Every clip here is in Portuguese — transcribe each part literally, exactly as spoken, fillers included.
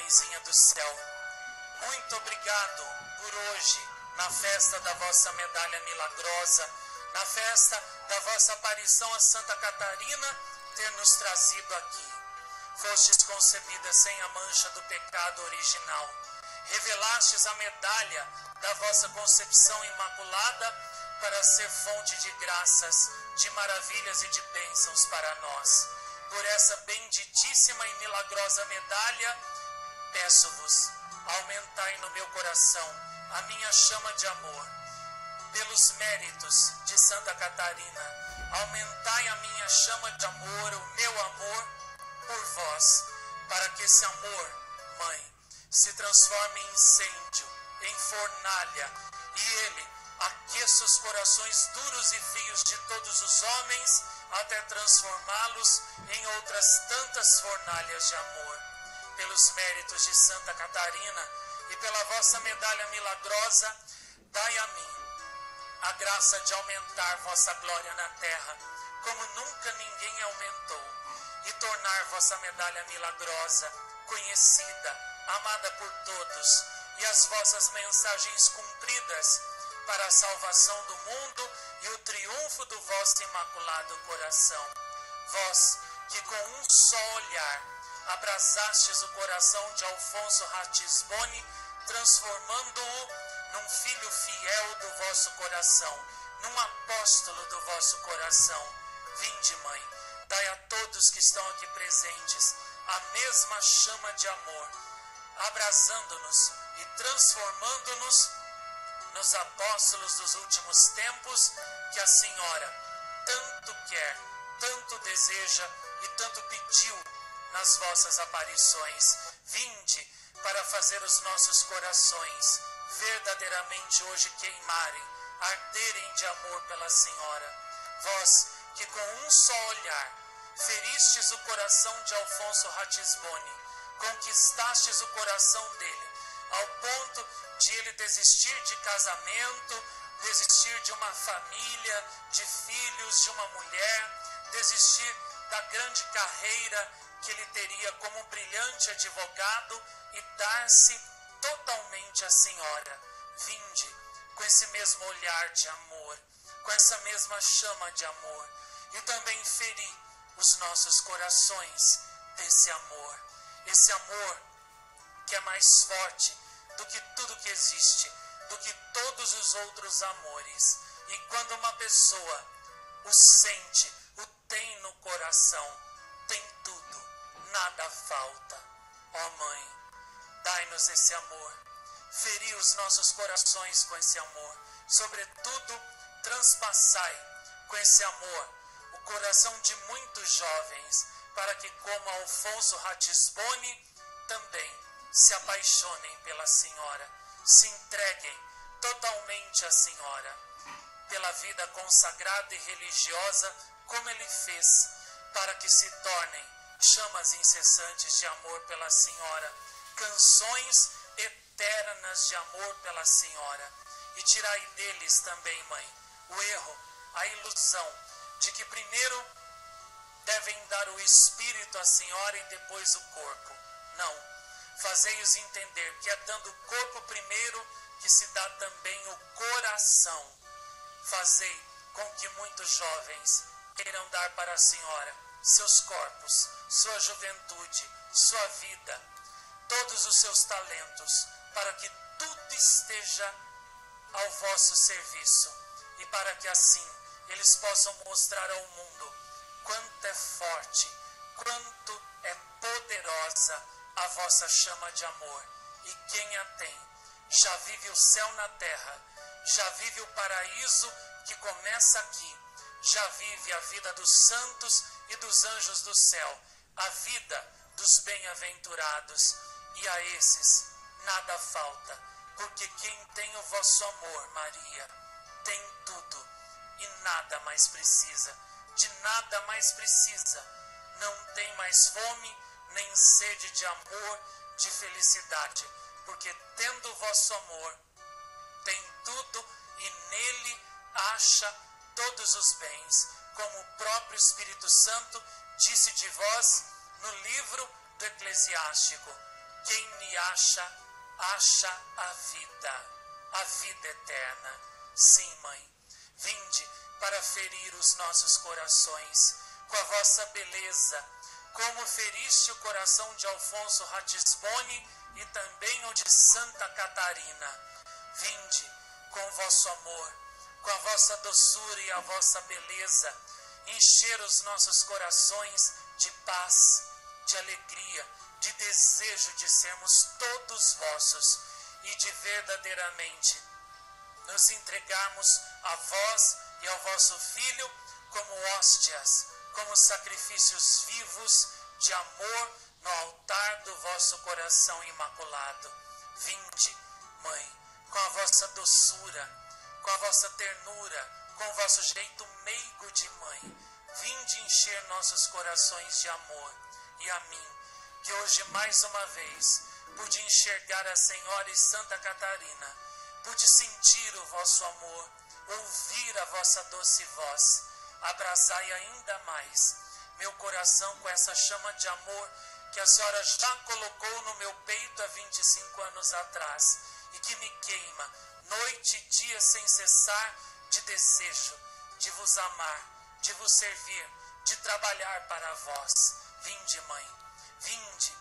Mãezinha do Céu, muito obrigado por hoje, na festa da vossa medalha milagrosa, na festa da vossa aparição a Santa Catarina, ter nos trazido aqui. Fostes concebida sem a mancha do pecado original. Revelastes a medalha da vossa concepção imaculada para ser fonte de graças, de maravilhas e de bênçãos para nós. Por essa benditíssima e milagrosa medalha, peço-vos, aumentai no meu coração a minha chama de amor. Pelos méritos de Santa Catarina, aumentai a minha chama de amor, o meu amor por vós, para que esse amor, Mãe, se transforme em incêndio, em fornalha, e ele aqueça os corações duros e frios de todos os homens, até transformá-los em outras tantas fornalhas de amor. Pelos méritos de Santa Catarina e pela vossa medalha milagrosa, dai a mim a graça de aumentar vossa glória na terra, como nunca ninguém aumentou, e tornar vossa medalha milagrosa conhecida, amada por todos, e as vossas mensagens cumpridas para a salvação do mundo e o triunfo do vosso imaculado coração. Vós, que com um só olhar abrasastes o coração de Alfonso Ratisbonne, transformando-o num filho fiel do vosso coração, num apóstolo do vosso coração. Vinde, Mãe, dai a todos que estão aqui presentes a mesma chama de amor, abrasando-nos e transformando-nos nos apóstolos dos últimos tempos que a Senhora tanto quer, tanto deseja e tanto pediu nas vossas aparições. Vinde para fazer os nossos corações verdadeiramente hoje queimarem, arderem de amor pela Senhora. Vós que com um só olhar feristes o coração de Alfonso Ratisbonne, conquistastes o coração dele, ao ponto de ele desistir de casamento, desistir de uma família, de filhos, de uma mulher, desistir da grande carreira que ele teria como um brilhante advogado e dar-se totalmente à Senhora. Vinde com esse mesmo olhar de amor, com essa mesma chama de amor, e também feri os nossos corações desse amor, esse amor que é mais forte do que tudo que existe, do que todos os outros amores. E quando uma pessoa o sente, o tem no coração, tem tudo, nada falta. Ó Mãe, dai-nos esse amor, feri os nossos corações com esse amor, sobretudo transpassai com esse amor o coração de muitos jovens, para que, como Alfonso Ratisbonne, também se apaixonem pela Senhora, se entreguem totalmente à Senhora, pela vida consagrada e religiosa, como ele fez, para que se tornem chamas incessantes de amor pela Senhora, canções eternas de amor pela Senhora. E tirai deles também, Mãe, o erro, a ilusão de que primeiro devem dar o espírito à Senhora e depois o corpo. Não. Fazei-os entender que é dando o corpo primeiro que se dá também o coração. Fazei com que muitos jovens queiram dar para a Senhora seus corpos, sua juventude, sua vida, todos os seus talentos, para que tudo esteja ao vosso serviço e para que assim eles possam mostrar ao mundo quanto é forte, quanto é poderosa a vossa chama de amor, e quem a tem já vive o céu na terra, já vive o paraíso que começa aqui, já vive a vida dos santos e dos anjos do céu, a vida dos bem-aventurados, e a esses nada falta, porque quem tem o vosso amor, Maria, tem tudo e nada mais precisa, de nada mais precisa, não tem mais fome, nem sede de amor, de felicidade, porque tendo o vosso amor, tem tudo e nele acha todos os bens, como o próprio Espírito Santo disse de vós no livro do Eclesiástico: quem me acha, acha a vida, a vida eterna. Sim, Mãe, vinde para ferir os nossos corações com a vossa beleza, como feriste o coração de Alfonso Ratisbone e também o de Santa Catarina. Vinde com o vosso amor, com a vossa doçura e a vossa beleza, encher os nossos corações de paz, de alegria, de desejo de sermos todos vossos e de verdadeiramente nos entregarmos a vós e ao vosso Filho como hóstias, como sacrifícios vivos de amor no altar do vosso coração imaculado. Vinde, Mãe, com a vossa doçura, com a vossa ternura, com o vosso jeito meigo de mãe. Vinde encher nossos corações de amor. E a mim, que hoje mais uma vez pude enxergar a Senhora e Santa Catarina, pude sentir o vosso amor, ouvir a vossa doce voz, abrasai ainda mais meu coração com essa chama de amor que a Senhora já colocou no meu peito há vinte e cinco anos atrás e que me queima noite e dia sem cessar de desejo de vos amar, de vos servir, de trabalhar para vós. Vinde, Mãe, vinde,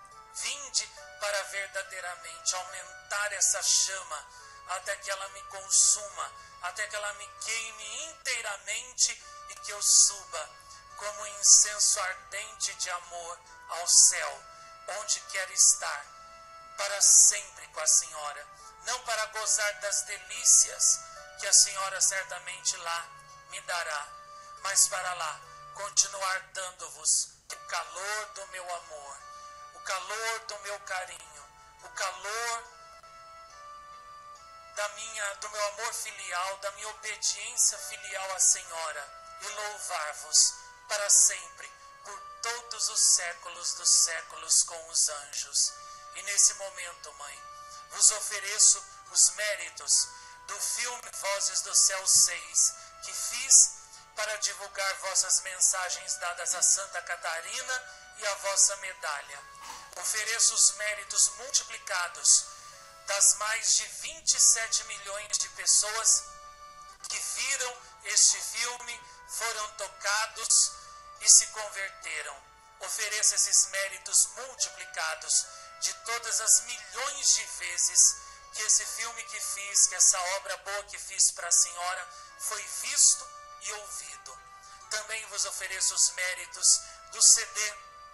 vinde para verdadeiramente aumentar essa chama até que ela me consuma, até que ela me queime inteiramente e que eu suba como incenso ardente de amor ao céu, onde quero estar, para sempre com a Senhora, não para gozar das delícias que a Senhora certamente lá me dará, mas para lá continuar dando-vos o calor do meu amor, o calor do meu carinho, o calor da minha, do meu amor filial, da minha obediência filial à Senhora, e louvar-vos para sempre, por todos os séculos dos séculos com os anjos. E nesse momento, Mãe, vos ofereço os méritos do filme Vozes do Céu seis, que fiz para divulgar vossas mensagens dadas a Santa Catarina e a vossa medalha. Ofereço os méritos multiplicados das mais de vinte e sete milhões de pessoas que viram este filme, foram tocados e se converteram. Ofereço esses méritos multiplicados de todas as milhões de vezes que esse filme que fiz, que essa obra boa que fiz para a Senhora, foi visto e ouvido. Também vos ofereço os méritos do C D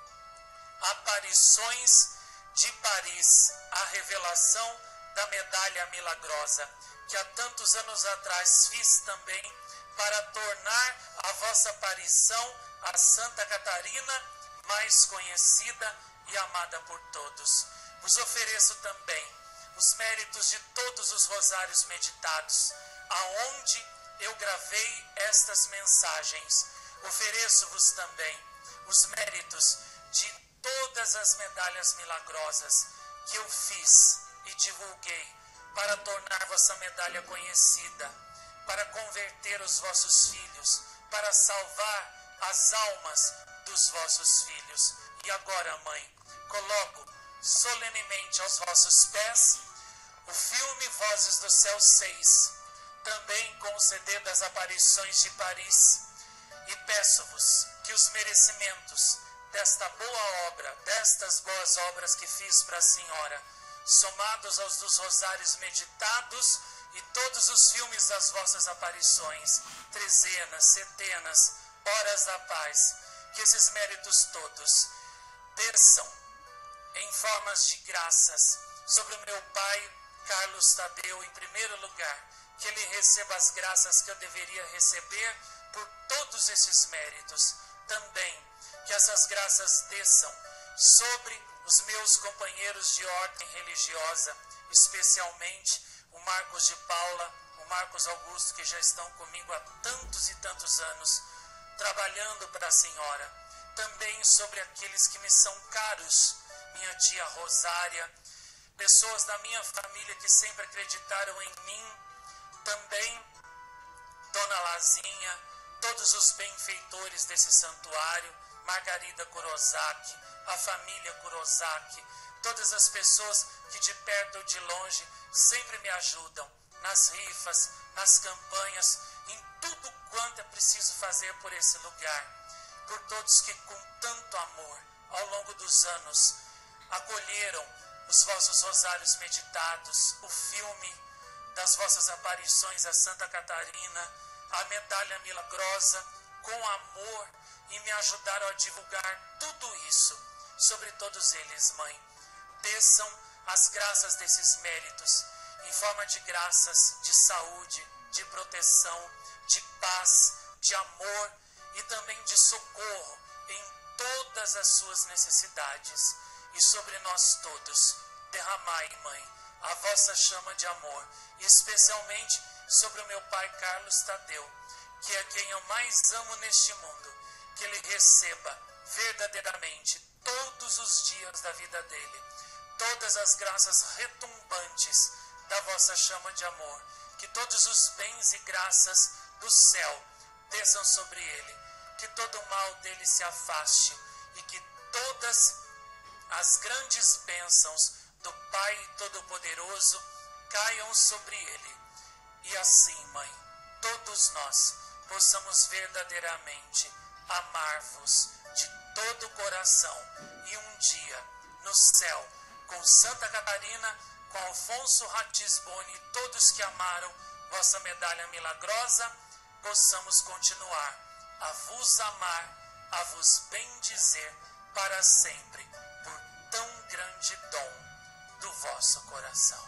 Aparições de Paris, a revelação da medalha milagrosa, que há tantos anos atrás fiz também para tornar a vossa aparição, a Santa Catarina, mais conhecida e amada por todos. Vos ofereço também os méritos de todos os rosários meditados, aonde eu gravei estas mensagens. Ofereço-vos também os méritos de todas as medalhas milagrosas que eu fiz e divulguei para tornar vossa medalha conhecida, para converter os vossos filhos, para salvar as almas dos vossos filhos. E agora, Mãe, coloco solenemente aos vossos pés o filme Vozes do Céu seis, também com o C D das Aparições de Paris, e peço-vos que os merecimentos desta boa obra, destas boas obras que fiz para a Senhora, somados aos dos rosários meditados e todos os filmes das vossas aparições, trezenas, setenas, horas da paz, que esses méritos todos desçam em formas de graças sobre o meu Pai Carlos Tadeu, em primeiro lugar, que ele receba as graças que eu deveria receber por todos esses méritos. Também que essas graças desçam sobre os meus companheiros de ordem religiosa, especialmente o Marcos de Paula, o Marcos Augusto, que já estão comigo há tantos e tantos anos, trabalhando para a Senhora. Também sobre aqueles que me são caros, minha tia Rosária, pessoas da minha família que sempre acreditaram em mim, também Dona Lazinha, todos os benfeitores desse santuário, Margarida Kurosaki, a família Kurosaki, todas as pessoas que de perto ou de longe sempre me ajudam nas rifas, nas campanhas, em tudo quanto é preciso fazer por esse lugar. Por todos que com tanto amor, ao longo dos anos, acolheram os vossos rosários meditados, o filme das vossas aparições a Santa Catarina, a medalha milagrosa, com amor, e me ajudaram a divulgar tudo isso sobre todos eles, Mãe. Desçam as graças desses méritos, em forma de graças de saúde, de proteção, de paz, de amor e também de socorro em todas as suas necessidades. E sobre nós todos, derramai, Mãe, a vossa chama de amor, e especialmente sobre o meu pai Carlos Tadeu, que é quem eu mais amo neste mundo, que ele receba verdadeiramente todos os dias da vida dele, todas as graças retumbantes da vossa chama de amor, que todos os bens e graças do céu desçam sobre ele, que todo o mal dele se afaste e que todas as grandes bênçãos do Pai Todo-Poderoso caiam sobre ele. E assim, Mãe, todos nós possamos verdadeiramente amar-vos de todo o coração, e um dia no céu, com Santa Catarina, com Alfonso Ratisboni e todos que amaram vossa medalha milagrosa, possamos continuar a vos amar, a vos bendizer para sempre, por tão grande dom do vosso coração.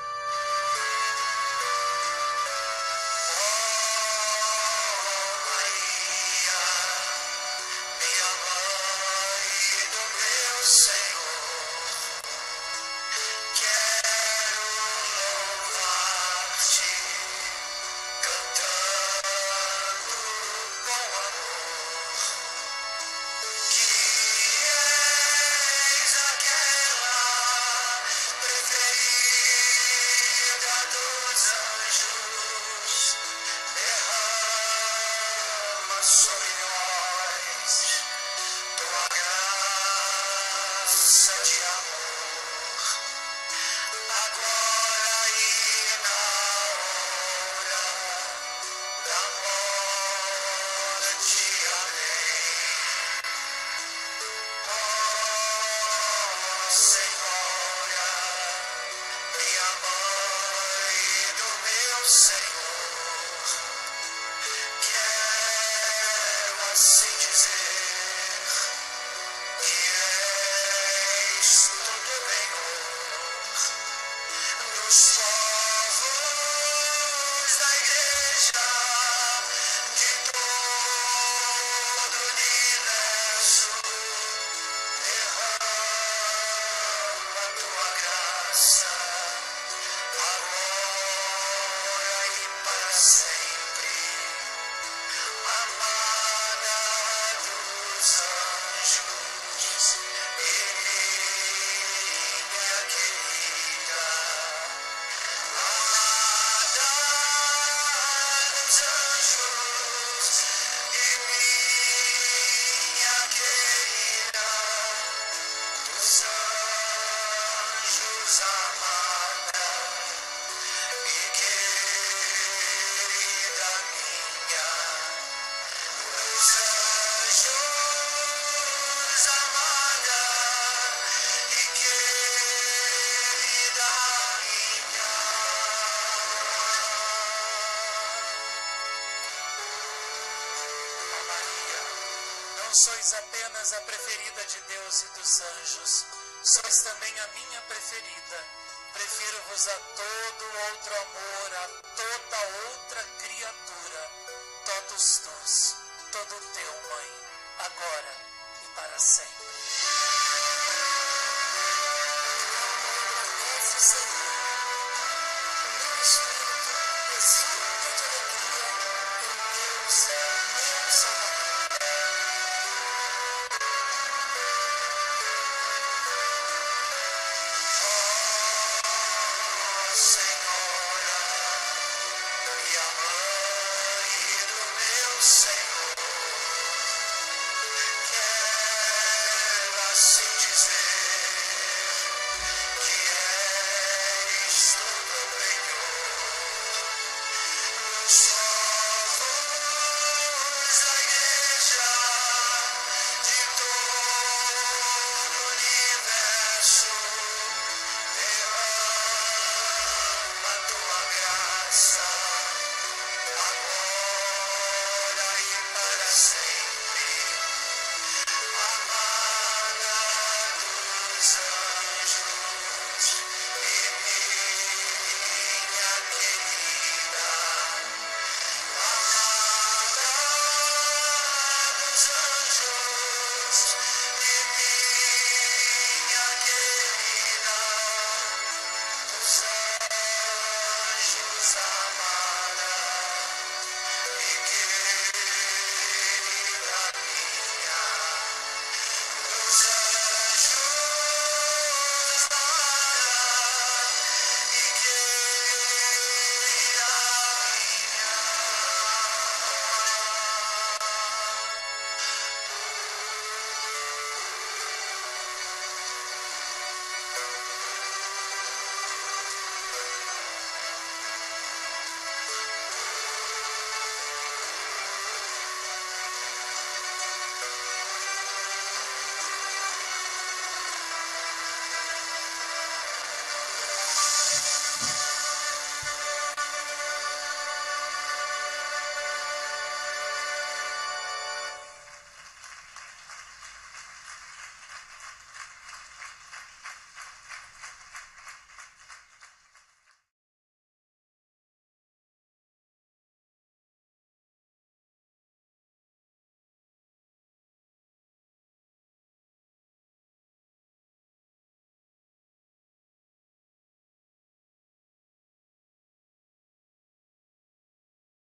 Sois apenas a preferida de Deus e dos anjos, sois também a minha preferida. Prefiro-vos a todo outro amor, a toda outra criatura. Totus tus, todo teu, Mãe, agora e para sempre.